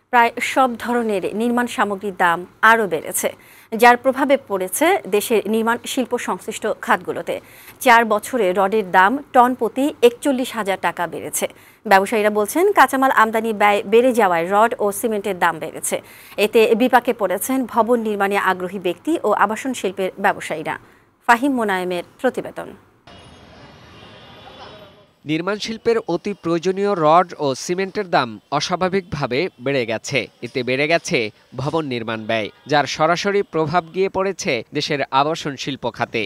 প্রায় সব ধরনের নির্মাণ সামগ্রীর দাম আরও বেড়েছে, যার প্রভাবে পড়েছে দেশের নির্মাণ শিল্প সংশ্লিষ্ট খাতগুলোতে। 4 বছরে রডের দাম টন প্রতি 41,000 টাকা বেড়েছে। ব্যবসায়ীরা বলছেন, কাঁচামাল আমদানি ব্যয় বেড়ে যাওয়ায় রড ও সিমেন্টের দাম বেড়েছে। এতে বিপাকে পড়েছেন ভবন নির্মাণে আগ্রহী ব্যক্তি ও আবাসন শিল্পের ব্যবসায়ীরা। ফাহিম মোনায়েমের প্রতিবেদন। নির্মাণ শিল্পের অতি প্রয়োজনীয় রড ও সিমেন্টের দাম অস্বাভাবিকভাবে বেড়ে গেছে। এতে বেড়ে গেছে ভবন নির্মাণ ব্যয়, যার সরাসরি প্রভাব গিয়ে পড়েছে দেশের আবাসন শিল্প খাতে।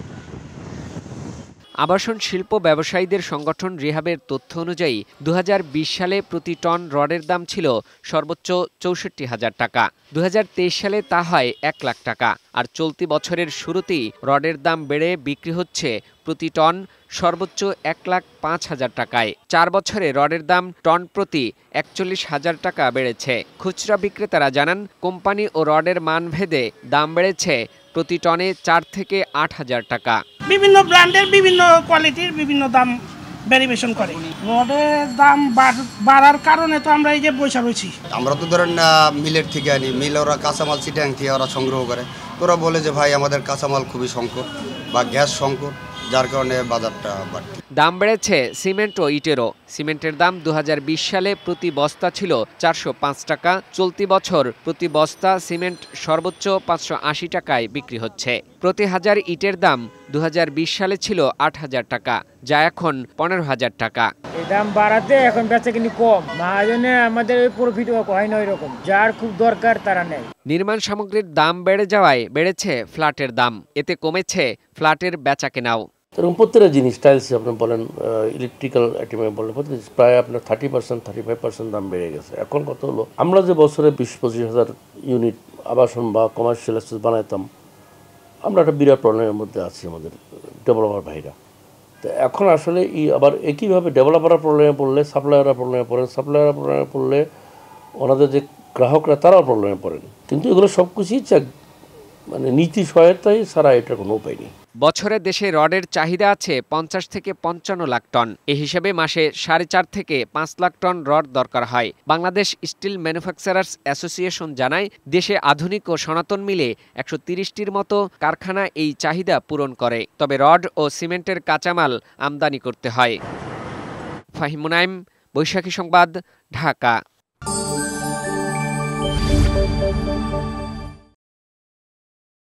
আবাসন শিল্প ব্যবসায়ীদের সংগঠন রিহাবের তথ্য অনুযায়ী 2020 সালে প্রতি টন রডের দাম ছিল সর্বোচ্চ 64,000 টাকা। 2023 সালে তা হয় 1 লাখ টাকা। আর চলতি বছরের শুরুতেই রডের দাম বেড়ে বিক্রি হচ্ছে প্রতি টন সর্বোচ্চ 1,05,000 টাকায়। 4 বছরে রডের দাম টন প্রতি 41,000 টাকা বেড়েছে। খুচরা বিক্রেতারা জানান, কোম্পানি ও রডের মান ভেদে দাম বেড়েছে প্রতি টনে 4 থেকে 8,000 টাকা। বিভিন্ন ব্র্যান্ডের বিভিন্ন কোয়ালিটির বিভিন্ন দাম ভেরিয়েশন করে। রডের দাম বাড়ার কারণে তো আমরা এই যে বৈশা রয়েছি। আমরা তো ধরেন মিলের থেকে আনি, মিল ওরা কাঁচামাল চিটাং থেকে ওরা সংগ্রহ করে। তোরা বলে যে ভাই আমাদের কাঁচামাল খুবই সংকট বা গ্যাস সংকট, যার কারণে বাজারটা বাড়ছে। দাম বেড়েছে সিমেন্ট ও ইটেরও। সিমেন্টের দাম 2020 সালে প্রতি বস্তা ছিল 405 টাকা। চলতি বছর প্রতি বস্তা সিমেন্ট সর্বোচ্চ 580 টাকায় বিক্রি হচ্ছে। প্রতি হাজার ইটের দাম 2020 সালে ছিল 8,000 টাকা, যা এখন 15,000 টাকা। এই দাম বাড়াতে এখন বেচাকিনি কম, মহাজনে আমাদের প্রফিট হয় না এরকম, যার খুব দরকার তারা নেয়। নির্মাণ সামগ্রীর দাম বেড়ে যাওয়ায় বেড়েছে ফ্ল্যাটের দাম। এতে কমেছে ফ্ল্যাটের বেচাকেনাও। প্রত্যেকটা জিনিস, টাইলস আপনি বলেন, ইলেকট্রিক্যাল আইটেমে বলেন, প্রায় আপনার 30% 35% দাম বেড়ে গেছে। এখন কত হলো, আমরা যে বছরে 20-25 হাজার ইউনিট আবাসন বা কমার্শিয়াল স্পেস বানাইতাম, আমরা একটা বিরাট প্রবলেমের মধ্যে আছি আমাদের ডেভেলপার ভাইরা। তো এখন আসলে আবার একইভাবে ডেভেলপাররা প্রবলেমে পড়লে সাপ্লায়াররা প্রবলেমে পড়েন, সাপ্লায়াররা প্রবলেমে পড়লে ওনাদের যে গ্রাহকরা তারাও প্রবলেমে পড়েন। কিন্তু এগুলো সব কিছুই মানে নীতি সহায়তাই ছাড়া এটার কোনো উপায় নেই। বছরে দেশে রডের চাহিদা আছে 50 থেকে 55 লাখ টন। এই হিসেবে মাসে 4.5 থেকে 5 লাখ টন রড দরকার হয়। বাংলাদেশ স্টিল ম্যানুফ্যাকচারার্স অ্যাসোসিয়েশন জানায়, দেশে আধুনিক ও সনাতন মিলে 130টির মতো কারখানা এই চাহিদা পূরণ করে। তবে রড ও সিমেন্টের কাঁচামাল আমদানি করতে হয়। ফাহিম মোনায়েম, বৈশাখী সংবাদ, ঢাকা।